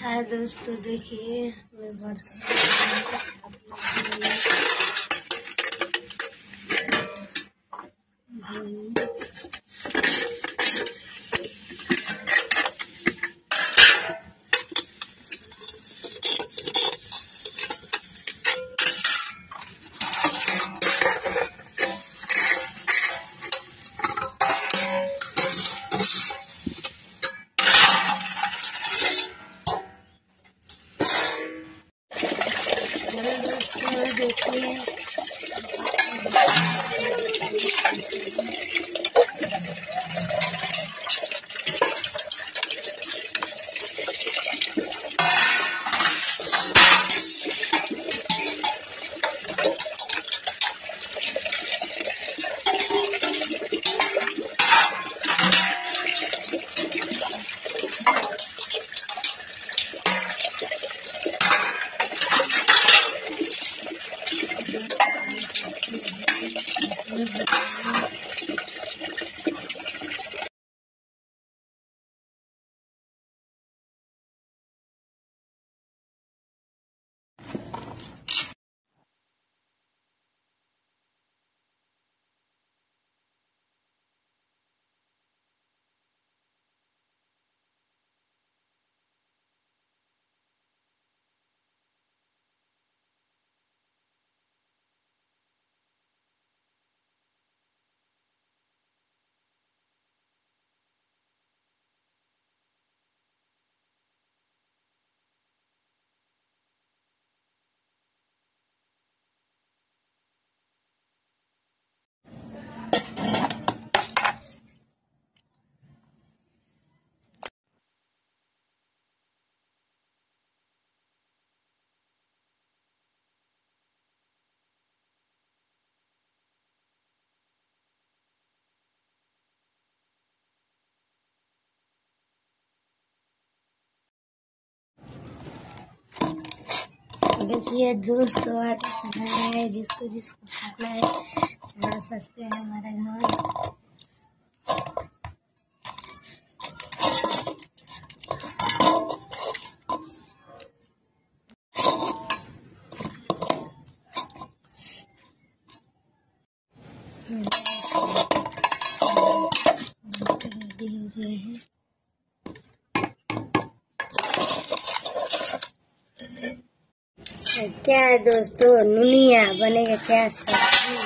हाय दोस्तों, देखिए मैं बर्तन देखिए देखिए दोस्तों, आटा सना है। जिसको जिसको खाना है खा सकते हैं हमारे घर। रेडी हो गए हैं। क्या है दोस्तों, नुनिया बनेगा क्या सब्जी।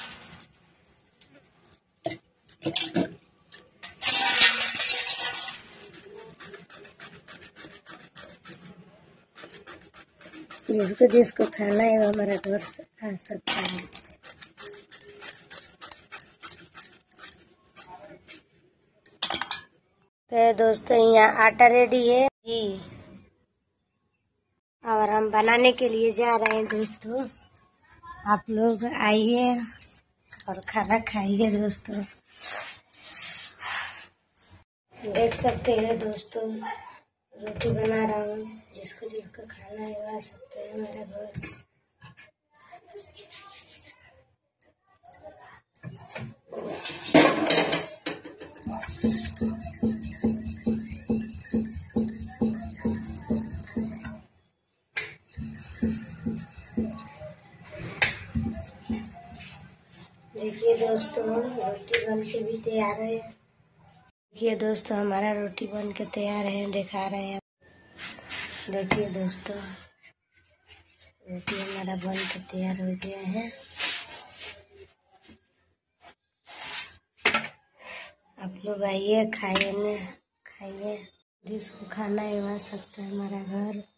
जिसको जिसको खाना है वो हमारा घर से खा सकता है। तो दोस्तों, यहाँ आटा रेडी है जी, और हम बनाने के लिए जा रहे हैं दोस्तों। आप लोग आइए और खाना खाइए दोस्तों। देख सकते हैं दोस्तों, रोटी बना रहा हूँ। जिसको जिसको खाना है वो आ सकते हैं मेरे घर। देखिए दोस्तों, रोटी बन के भी तैयार है। देखिए दोस्तों, हमारा रोटी बन के तैयार है, दिखा रहे हैं। देखिए दोस्तों, रोटी हमारा बन के तैयार हो गया है। आप लोग आइए, खाइए, जिसको खाना है वो आ सकता है हमारा घर।